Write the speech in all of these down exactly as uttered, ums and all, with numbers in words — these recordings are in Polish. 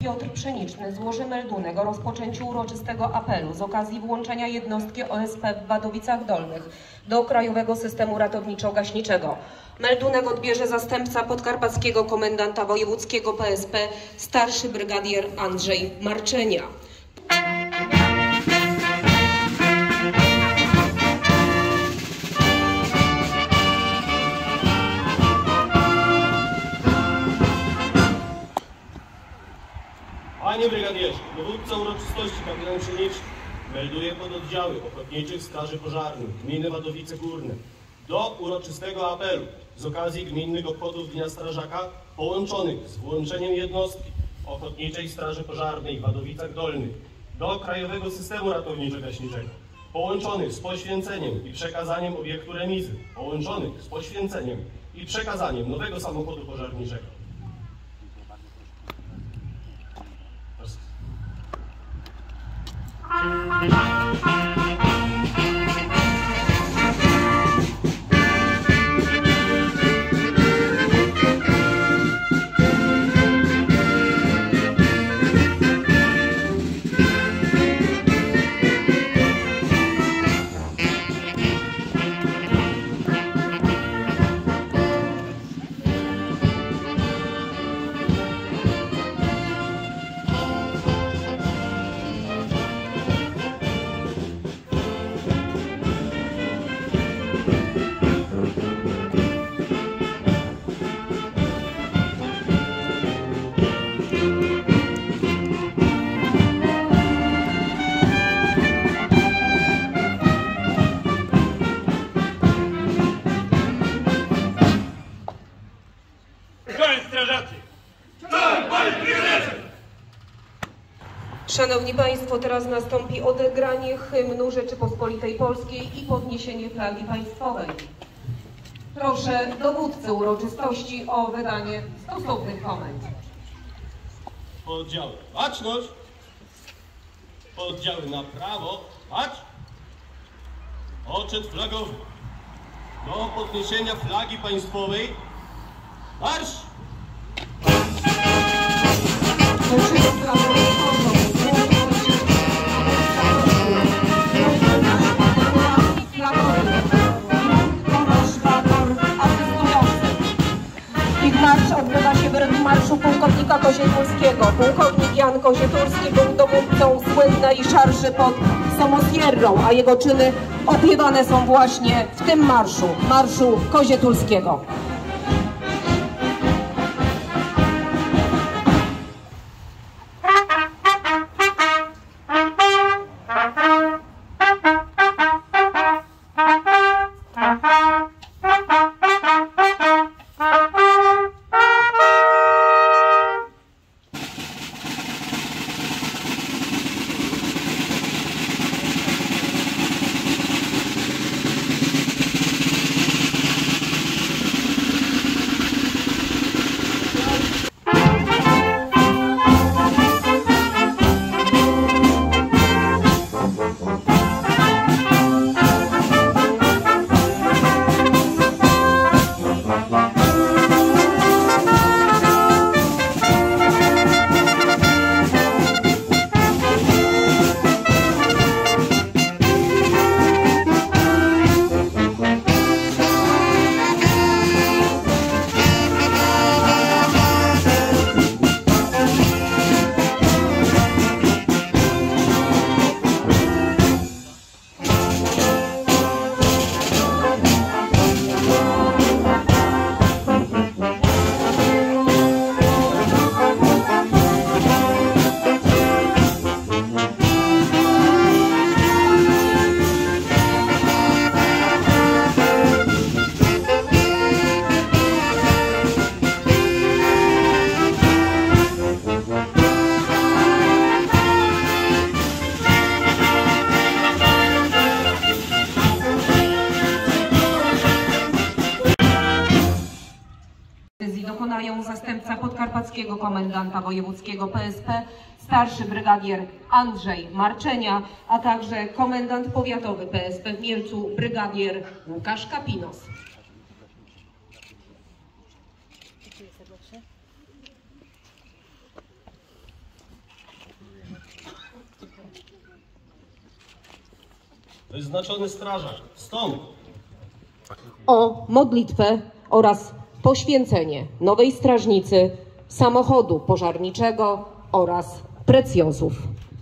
Piotr Pszeniczny złoży meldunek o rozpoczęciu uroczystego apelu z okazji włączenia jednostki O S P w Wadowicach Dolnych do Krajowego Systemu Ratowniczo-Gaśniczego. Meldunek odbierze zastępca podkarpackiego komendanta wojewódzkiego P S P, starszy brygadier Andrzej Marczenia. Panie Brygadierze, dowódca uroczystości kapitan Pszeniczny melduje pododdziały ochotniczych straży pożarnych gminy Wadowice Górne do uroczystego apelu z okazji gminnych obchodów Dnia Strażaka połączonych z włączeniem jednostki Ochotniczej Straży Pożarnej w Wadowicach Dolnych do Krajowego Systemu Ratowniczo-Gaśniczego, połączonych z poświęceniem i przekazaniem obiektu remizy, połączonych z poświęceniem i przekazaniem nowego samochodu pożarniczego. Szanowni Państwo, teraz nastąpi odegranie hymnu Rzeczypospolitej Polskiej i podniesienie flagi państwowej. Proszę dowódcę uroczystości o wydanie stosownych komend. Pododdziały, baczność! Pododdziały na prawo, bacz! Oczet flagowy. Do podniesienia flagi państwowej, marsz! Ich marsz odbywa się w rytm marszu pułkownika Kozietulskiego. Pułkownik Jan Kozietulski był dowódcą słynnej szarży pod Somosierrą, a jego czyny opiewane są właśnie w tym marszu, marszu Kozietulskiego. Dokonają zastępca podkarpackiego komendanta wojewódzkiego P S P, starszy brygadier Andrzej Marczenia, a także komendant powiatowy P S P w Mielcu, brygadier Łukasz Kapinos. Wyznaczony strażak, wstąp! O modlitwę oraz poświęcenie nowej strażnicy, samochodu pożarniczego oraz precjozów.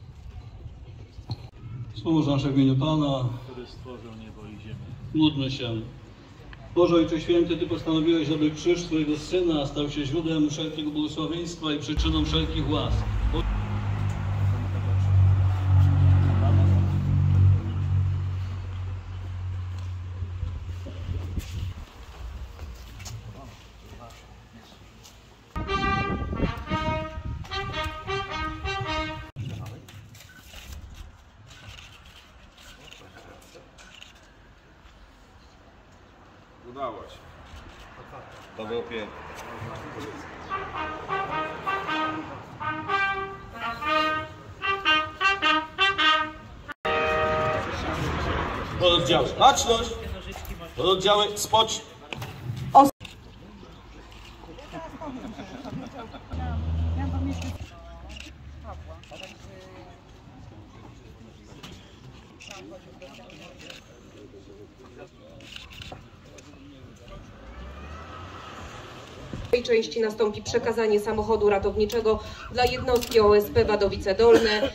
Wspomóż nasze w imieniu Pana, który stworzył niebo i ziemię. módlmy się. Boże Ojcze Święty, Ty postanowiłeś, aby krzyż swojego Syna stał się źródłem wszelkiego błogosławieństwa i przyczyną wszelkich łask. Udało się. To było piękne. Pododdziały, baczność! Pododdziały, spocz! W tej części nastąpi przekazanie samochodu ratowniczego dla jednostki O S P Wadowice Dolne.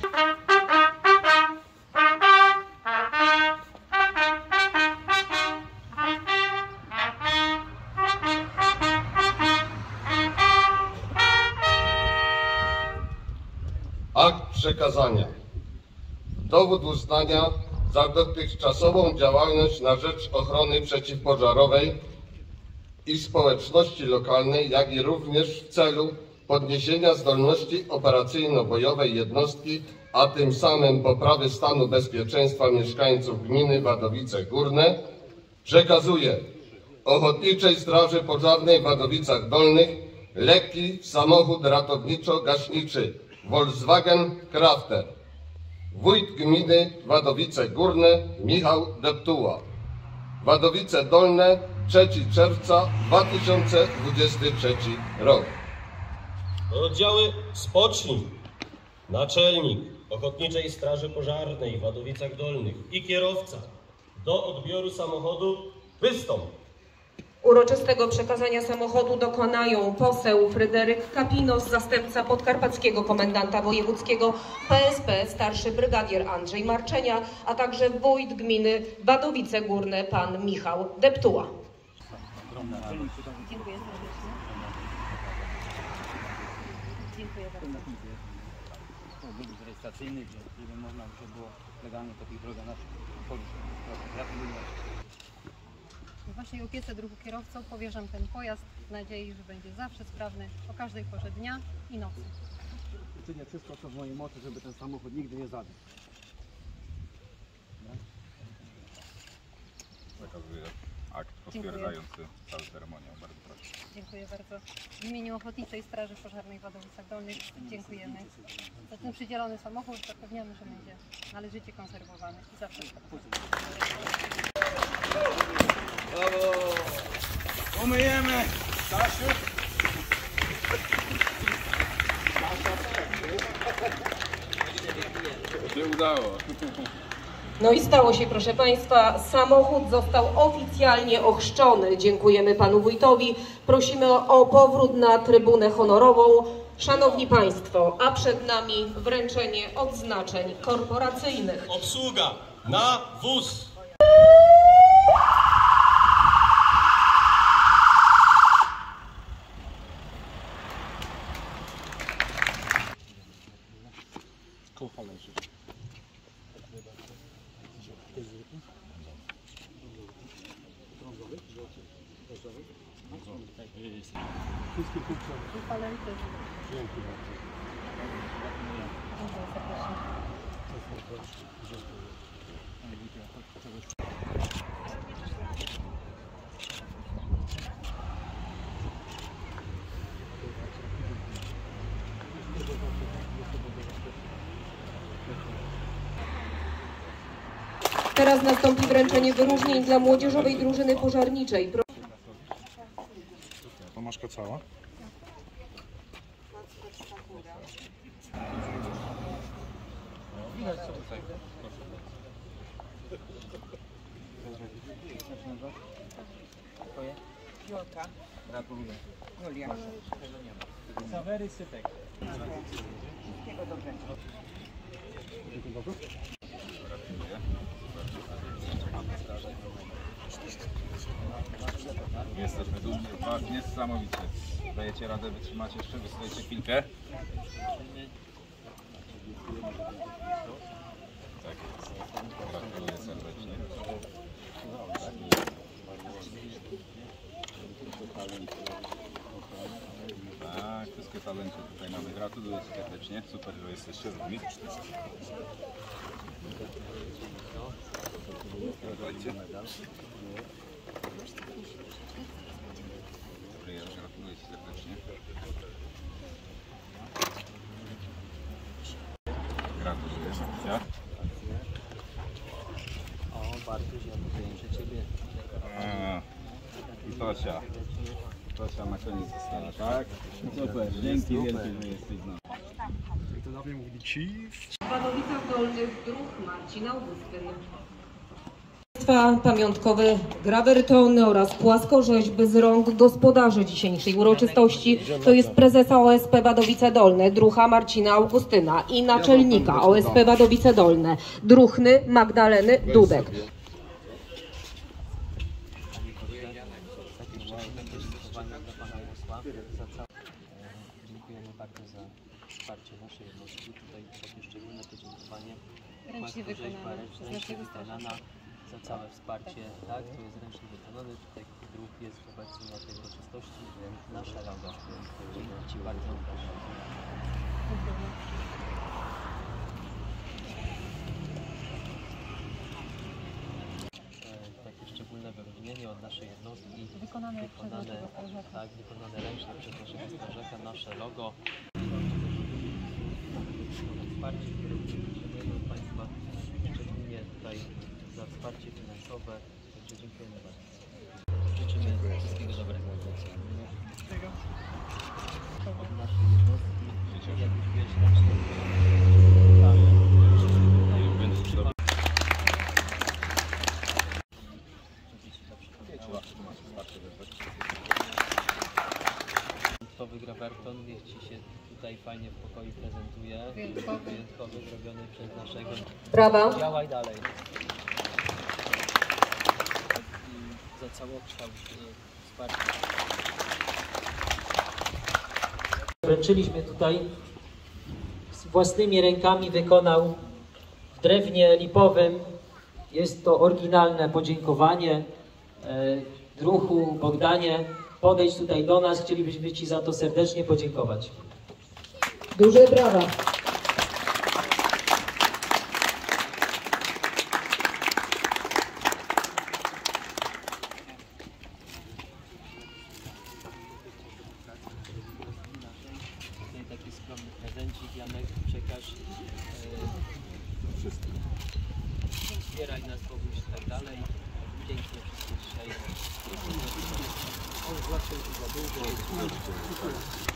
Akt przekazania. Dowód uznania za dotychczasową działalność na rzecz ochrony przeciwpożarowej i społeczności lokalnej, jak i również w celu podniesienia zdolności operacyjno-bojowej jednostki, a tym samym poprawy stanu bezpieczeństwa mieszkańców gminy Wadowice Górne, przekazuje Ochotniczej Straży Pożarnej w Wadowicach Dolnych lekki samochód ratowniczo-gaśniczy Volkswagen Crafter. Wójt gminy Wadowice Górne Michał Deptuła. Wadowice Dolne, trzeciego czerwca dwa tysiące dwudziesty trzeci rok. Pododdziały, spocznij! Naczelnik Ochotniczej Straży Pożarnej w Wadowicach Dolnych i kierowca do odbioru samochodu wystąp! Uroczystego przekazania samochodu dokonają poseł Fryderyk Kapinos, zastępca podkarpackiego komendanta wojewódzkiego P S P, starszy brygadier Andrzej Marczenia, a także wójt gminy Wadowice Górne pan Michał Deptuła. Dziękuję serdecznie. Dziękuję bardzo. Dowód rejestracyjny, gdzie żeby można by było legalnie po tych drogach naszych poruszać. Gratuluję. W Waszej opiece, druhu kierowco, powierzam ten pojazd w nadziei, że będzie zawsze sprawny o każdej porze dnia i nocy. Czynię wszystko, co w mojej mocy, żeby ten samochód nigdy nie zabił. Zakazuję akt potwierdzający całą ceremonię. Bardzo proszę. Dziękuję bardzo. W imieniu Ochotniczej Straży Pożarnej w Wadowicach Dolnych dziękujemy. Za ten przydzielony samochód zapewniamy, że będzie należycie konserwowany i zawsze sprawny. Brawo! Umyjemy! Stasiu! Się udało. No i stało się, proszę Państwa, samochód został oficjalnie ochrzczony. Dziękujemy Panu Wójtowi. Prosimy o powrót na trybunę honorową. Szanowni Państwo, a przed nami wręczenie odznaczeń korporacyjnych. Obsługa na wóz! Wszystkie kupce. Uchwaleń też. Dziękuję bardzo. Dziękuję serdecznie. Teraz nastąpi wręczenie wyróżnień dla młodzieżowej drużyny pożarniczej. Tomaszka cała? Twoje? Jolka. Gratuluję. Julia. Tego nie ma. Sawery Sypek. Wszystkiego dobrego. Jesteśmy dumni z Was niesamowicie. Dajecie radę wytrzymać jeszcze, wystajecie chwilkę. Tak jest. Gratuluję serdecznie. Tak, wszystkie talenty tutaj mamy. Gratuluję serdecznie. Super, że jesteście z nami. Gratulujcie. Gratuluję Ci serdecznie. Gratuluję, Marcia. O, Bartuś, ja tutaj muszę Ciebie. I Tosia. Tosia na koniec została, tak? Super, dzięki wielkie, że jesteś z nami. Jak to dawniej mówili ci? W Wadowicach Dolnych druh Marcin Augustyn. Pamiątkowy grawerton oraz płaskorzeźby z rąk gospodarzy dzisiejszej uroczystości to jest prezesa O S P Wadowice Dolne druha Marcina Augustyna i naczelnika O S P Wadowice Dolne druhny Magdaleny Dudek. Dziękujemy bardzo za wsparcie naszej jednostki. Tutaj takie szczególne podziękowanie. Ręcznie wykonane przez naszego strażaka. Za całe wsparcie, tak, to jest ręcznie wykonane. Tutaj druh jest obecny na tej uroczystości. Nasza logo. Dziękuję Ci bardzo. Takie szczególne wyróżnienie od naszej jednostki. Wykonane, wykonane przez naszego strażaka. Tak, wykonane ręcznie przez naszego strażaka, nasze logo. Wsparcie, które potrzebujemy od Państwa, szczególnie tutaj za wsparcie finansowe. Także dziękujemy bardzo. Życzymy wszystkiego dobrego. Od naszej jednostki, jak już wiesz, ręcznie Wyjątkowy grawerton, niech Ci się tutaj fajnie w pokoju prezentuje. Wyjątkowy. Wyjątkowy, zrobiony przez naszego. Brawa. Działaj dalej. I za całokształt wsparcia. Wręczyliśmy tutaj, z własnymi rękami wykonał w drewnie lipowym. Jest to oryginalne podziękowanie. Druhu, Bogdanie, podejdź tutaj do nas, chcielibyśmy Ci za to serdecznie podziękować. Duże brawa. Tutaj taki skromny prezencik, Janek, przekaż. Wszystko. Wspieraj nas, Boguś, i tak dalej. Pięknie wszystko dzisiaj. O, zwłaszcza za dużo.